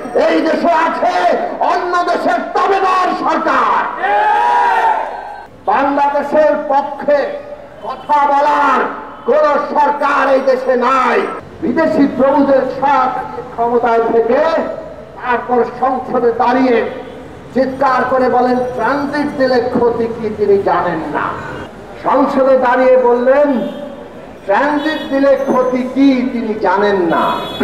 এই দেশে আছে অন্য দেশের তাবেদার সরকার। বাংলাদেশের পক্ষে কথা বলার কোন সরকার এই দেশে নাই। বিদেশি প্রভুদের সাথে ক্ষমতায় থেকে তারপর সংসদে দাঁড়িয়ে চিৎকার করে বলেন ট্রানজিট দিলে ক্ষতি কি তিনি জানেন না। সংসদে দাঁড়িয়ে বললেন ট্রানজিট দিলে ক্ষতি কি তিনি জানেন না।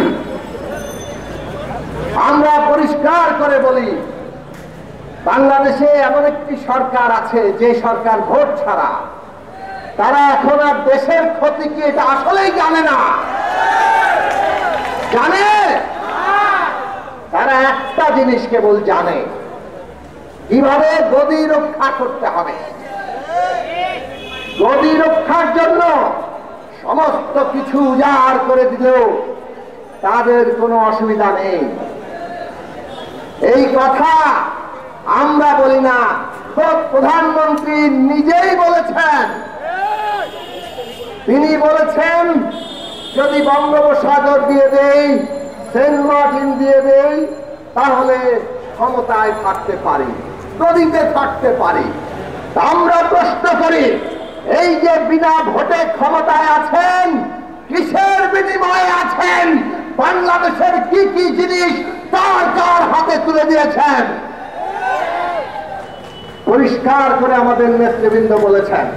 আমরা পরিষ্কার করে বলি বাংলাদেশে এমন একটি সরকার আছে যে সরকার ভোট ছাড়া, তারা এখন আর দেশের ক্ষতি কি এটা আসলেই জানে না। জানে, তারা একটা জিনিস কেবল জানে, কিভাবে গদি রক্ষা করতে হবে। গদি রক্ষার জন্য সমস্ত কিছু উজাড় করে দিলেও তাদের কোনো অসুবিধা নেই। এই কথা আমরা বলি না, খোদ প্রধানমন্ত্রী নিজেই বলেছেন। তিনি বলেছেন যদি বঙ্গোপসাগর দিয়ে দেই, সেন্ট মার্টিন দিয়ে দেই, তাহলে ক্ষমতায় থাকতে পারি, গদিতে থাকতে পারি। আমরা প্রশ্ন করি এই যে বিনা ভোটে ক্ষমতায় আছেন, কিসের বিনিময়ে আছেন? বাংলাদেশের কি কি জিনিস কার কার হাতে তুলে দিয়েছেন? পরিষ্কার করে আমাদের নেতৃবৃন্দ বলেছেন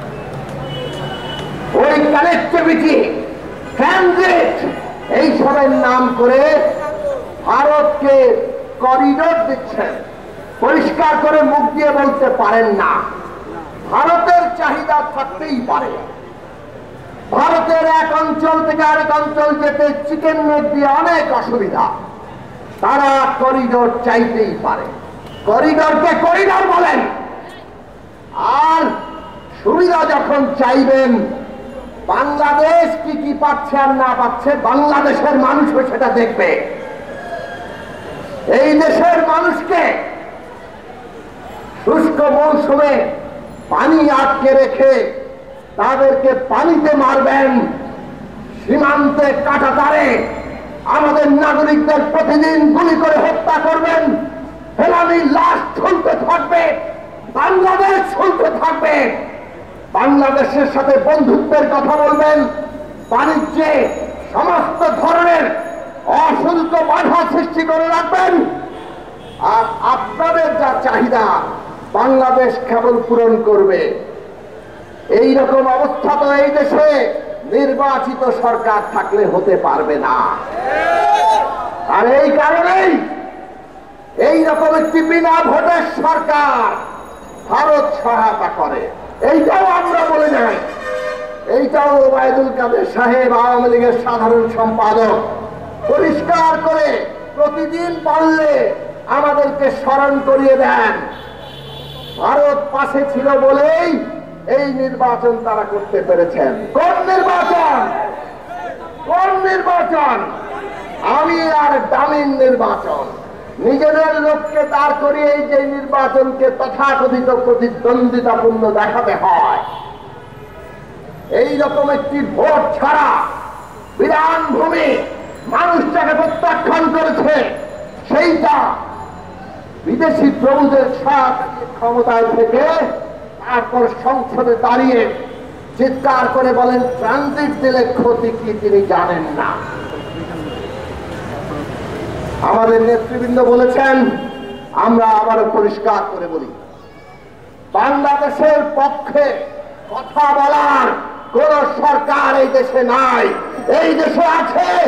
ওই কানেক্টিভিটি, ট্রানজিট, এই সবের নাম করে ভারতকে করিডোর দিচ্ছেন। পরিষ্কার করে মুখ দিয়ে বলতে পারেন না। ভারতের চাহিদা থাকতেই পারে, ভারতের এক অঞ্চল থেকে আরেক অঞ্চল যেতে চিকেন নেট দিয়ে অনেক অসুবিধা, তারা করিডোর চাইতেই পারে। করিডোরকে করিডোর বলেন। আর সুবিধা যখন চাইবেন, বাংলাদেশ কি কি পাচ্ছে আর না পাচ্ছে বাংলাদেশের মানুষও সেটা দেখবে। এই দেশের মানুষকে শুষ্ক মৌসুমে পানি আটকে রেখে তাদেরকে পানিতে মারবেন, সীমান্তে কাঁটাতারে আমাদের নাগরিকদের প্রতিদিন গুলি করে হত্যা করবেন, ফেলানি লাশ ঝুলতে থাকবে, বাংলাদেশ ঝুলতে থাকবে। বাংলাদেশের সাথে বন্ধুত্বের কথা বলবেন, বাণিজ্যে সমস্ত ধরনের অশুল্ক বাধা সৃষ্টি করে রাখবেন। আর আপনাদের যা চাহিদা বাংলাদেশ কেবল পূরণ করবে। এই রকম অবস্থা তো এই দেশে নির্বাচিত সরকার থাকলে হতে পারবে না। আর এই কারণেই এই রকম একটি বিনা ভোটের সরকার ভারত সহায়তা করে। এইটাও আমরা বলে যাই, এইটাও ওবায়দুল কাদের সাহেব আওয়ামী লীগের সাধারণ সম্পাদক পরিষ্কার করে প্রতিদিন পারলে আমাদেরকে স্মরণ করিয়ে দেন। ভারত পাশে ছিল বলেই এই নির্বাচন তারা করতে পেরেছেন। কোন নির্বাচন? কোন নির্বাচন? আমি আর দামিন নির্বাচন। নিজেদের লোককে দাঁড় করিয়ে যে নির্বাচনকে তথাকথিত প্রতিদ্বন্দ্বিতাপূর্ণ দেখাতে হয়, এই রকম একটি ভোট ছাড়া বিধান ভূমি মানুষটাকে প্রত্যাখ্যান করেছে, সেইটা বিদেশি প্রভুদের সাথে ক্ষমতায় থেকে তারপর সংসদে দাঁড়িয়ে চিৎকার করে বলেন ট্রানজিট দিলে ক্ষতি কি তিনি জানেন না। আমাদের নেতৃবৃন্দ বলেছেন, আমরা আবারও পরিষ্কার করে বলি বাংলাদেশের পক্ষে কথা বলার কোন সরকার এই দেশে নাই। এই দেশে আছে